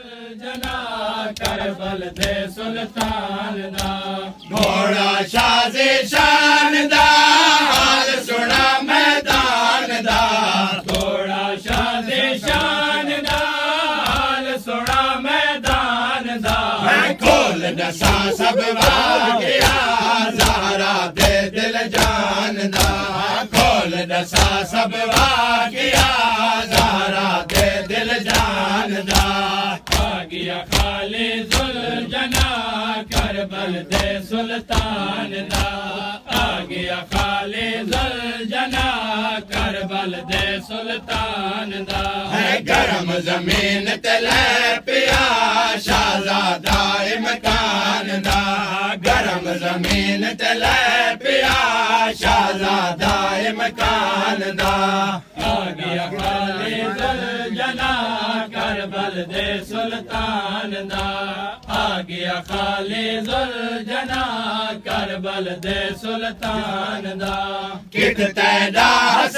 जना करबल दे सुल्तान दा घोड़ा शाज़े शान दा हाल सुना मैदान दा घोड़ा शाज़े शान दा हाल सुना मैदान दा मैं खोल दसा सब वाक़िया ज़हरा दे दिल जान दा खोल दसा सब वाक़िया ज़हरा दे दिल जान दा आ गया खालिजुल जना करबल दे सुल्तान दा आ गया खालिजुल जना करबल दे सुल्तान दा है गरम ज़मीन तले पिया शाहज़ादा इमकान दा गरम ज़मीन तले पिया शाहज़ादा इमकान दा आ गया खालिजुल जना करबल दे सुल्तान दा आ गया खालिजुल जना करबल दे सुल्तान दा कित तैदा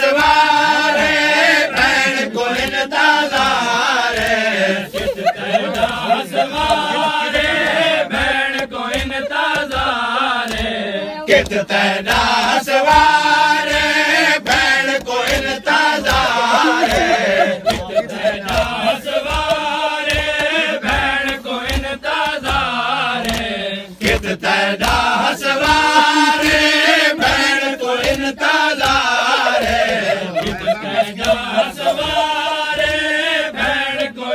सवारे बैन को इंतज़ारे कित तैदा सवारे बैन को इंतज़ारे कित तैदा सवारे बैन को इंतज़ारे कित तैदा सवारे बैन को इंतज़ारे कित तैदा सवारे बैन को इंतज़ारे कित तैदा सवारे बैन को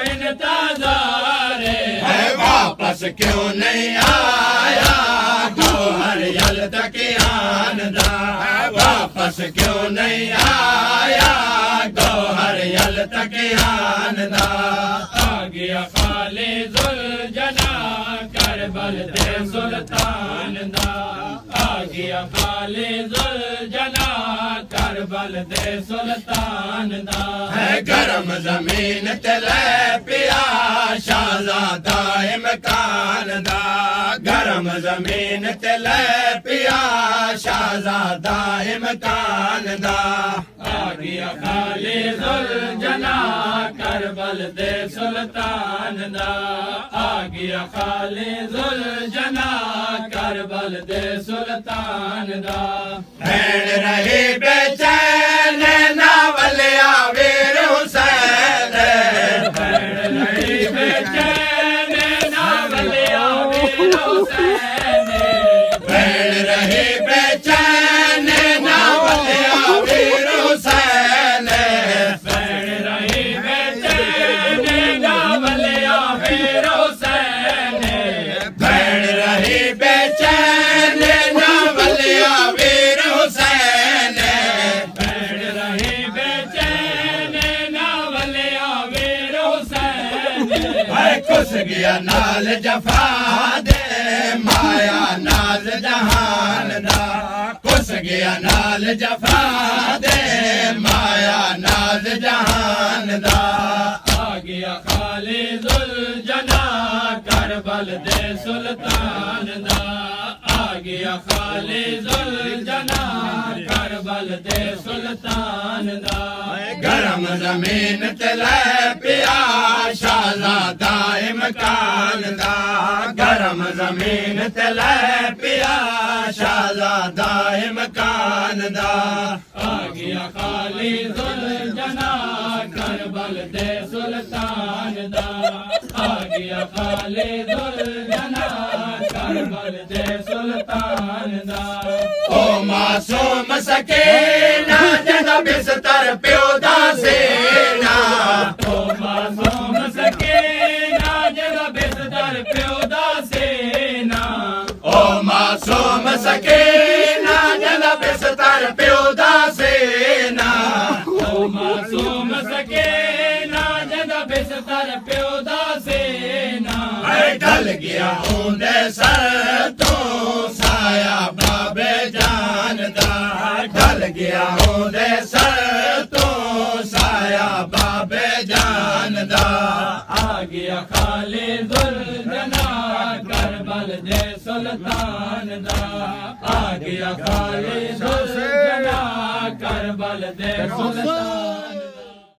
इंतज़ारे है वापस क्यों नहीं आया गौहर यल तक आन दा वापस क्यों नहीं आया गौहर यल तक आन दा आ गया खालिजुल जना करबल दे सुल्तान दा आ गया खालिजुल जना करबल दे सुल्तान दा है गरम ज़मीन तले पिया शाहज़ादा इमकान दा गरम ज़मीन तले पिया शाहज़ादा इमकान दा आ गया खालिजुल जना करबल दे सुल्तान दा आ गया खालिजुल जना करबल दे सुल्तान दा भैन रही बेचैन नावलिया वीर हुसैन भैन रही बेचैन नावलिया वीर हुसैन भैन रही बेचैन नावलिया वीर हुसैन भैन रही बेचैन नावलिया वीर हुसैन भैन रही बेचैन नावलिया वीर हुसैन भैन रही बेचैन नावलिया वीर हुसैन है खुश गया नाल जफा दे माया नाज जहान दा खुश गया नाल जफा दे माया नाज जहान दा आ गया खालिजुल जना करबल दे सुल्तान दा आ गया खालिजुल जना करबल दे सुल्तान दा गरम ज़मीन तले पिया शाहज़ादा इमकान दा गरम ज़मीन तले पिया शाहज़ादा इमकान दा आ गया खालिजुल जना करबल दे सुल्तान दा आ गया खालिजुल जना करबल दे सुल्तान दा ओ मासूम सकीना जदा बिस्तर प्यो दा सेना ओ मासूम सकीना जदा बिस्तर प्यो दा सेना ओ मासूम सकीना जदा बिस्तर प्यो दा सेना ओ मासूम सकीना जदा बिस्तर प्यो दा सेना ढल गया ऊंदे सर तो साया बाबे जान दा ढल गया ऊंदे सर तो साया बाबे जान दा आ गया खालिजुल जना करबल दे सुल्तान दा आ गया खालिजुल जना करबल दे सुल्तान